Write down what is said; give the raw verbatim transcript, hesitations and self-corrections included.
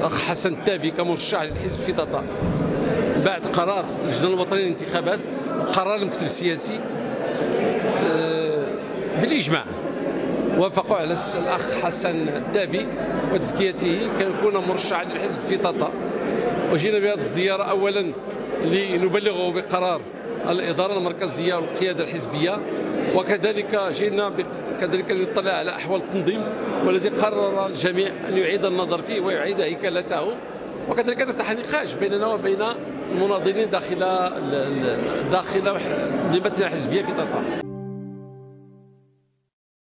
الأخ حسن التابي كمرشح للحزب في طنطا بعد قرار اللجنة الوطنية للانتخابات وقرار المكتب السياسي بالإجماع وافقوا على الأخ حسن التابي وتزكيته كيكون مرشحا للحزب في طنطا. وجينا بهذه الزيارة أولا لنبلغه بقرار الإدارة المركزية والقيادة الحزبية، وكذلك جينا كذلك لنطلع على أحوال التنظيم والذي قرر الجميع أن يعيد النظر فيه ويعيد هيكلته، وكذلك نفتح نقاش بيننا وبين المناضلين داخل داخل تنظيماتنا الحزبية في طنطا.